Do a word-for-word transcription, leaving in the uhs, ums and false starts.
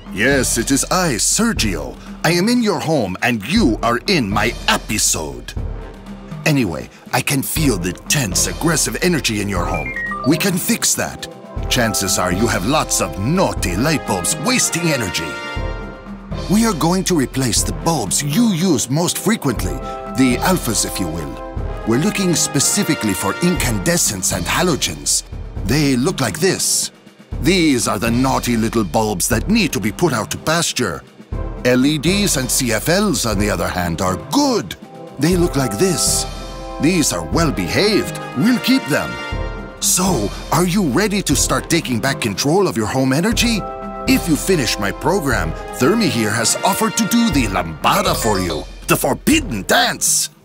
Yes, it is I, Sergio. I am in your home and you are in my episode. Anyway, I can feel the tense, aggressive energy in your home. We can fix that. Chances are you have lots of naughty light bulbs wasting energy. We are going to replace the bulbs you use most frequently, the alphas if you will. We're looking specifically for incandescents and halogens. They look like this. These are the naughty little bulbs that need to be put out to pasture. L E Ds and C F Ls, on the other hand, are good. They look like this. These are well behaved. We'll keep them. So, are you ready to start taking back control of your home energy? If you finish my program, Thermi here has offered to do the lambada for you, the forbidden dance.